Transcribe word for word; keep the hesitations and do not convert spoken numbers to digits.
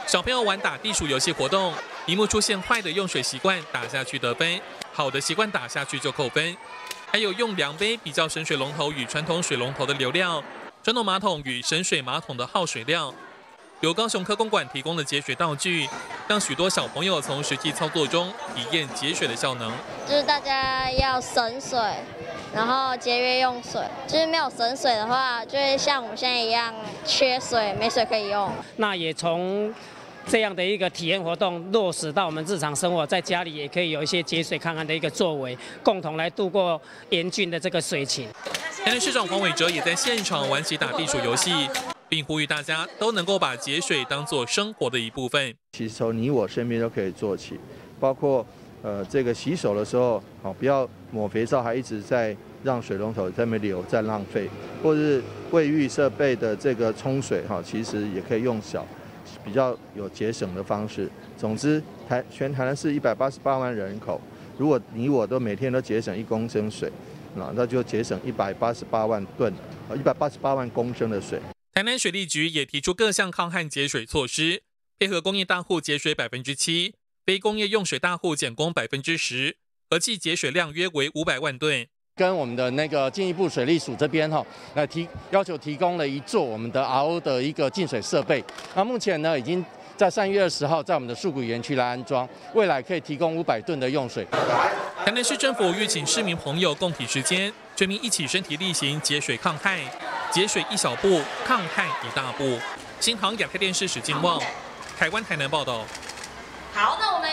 小朋友玩打地鼠游戏活动，荧幕出现坏的用水习惯，打下去得分；好的习惯打下去就扣分。还有用量杯比较省水龙头与传统水龙头的流量，传统马桶与省水马桶的耗水量。由高雄科工馆提供的节水道具，让许多小朋友从实际操作中体验节水的效能。 就是大家要省水，然后节约用水。就是没有省水的话，就会像我们现在一样缺水，没水可以用。 那也从这样的一个体验活动落实到我们日常生活，在家里也可以有一些节水抗旱的一个作为，共同来度过严峻的这个水情。 台南市长黄伟哲也在现场玩起打地鼠游戏，并呼吁大家都能够把节水当作生活的一部分。 其实从你我身边都可以做起，包括呃这个洗手的时候，好不要抹肥皂还一直在让水龙头在那边流，在浪费，或者是卫浴设备的这个冲水哈，其实也可以用小。比较有节省的方式。总之，台全台南市一百八十八万人口，如果你我都每天都节省一公升水，那那就节省一百八十八万吨，呃，一百八十八万公升的水。 台南水利局也提出各项抗旱节水措施，配合工业大户节水百分之七，非工业用水大户减工百分之十，合计节水量约为五百万吨。 跟我们的那个进一步水利署这边哈，来提要求提供了一座我们的 R O 的一个净水设备。那目前呢，已经在三月二十号在我们的树谷园区来安装，未来可以提供五百吨的用水。 台南市政府欲请市民朋友共体时间，全民一起身体力行节水抗旱，节水一小步，抗旱一大步。新唐亚太电视史金旺，台湾台南报道。 好的。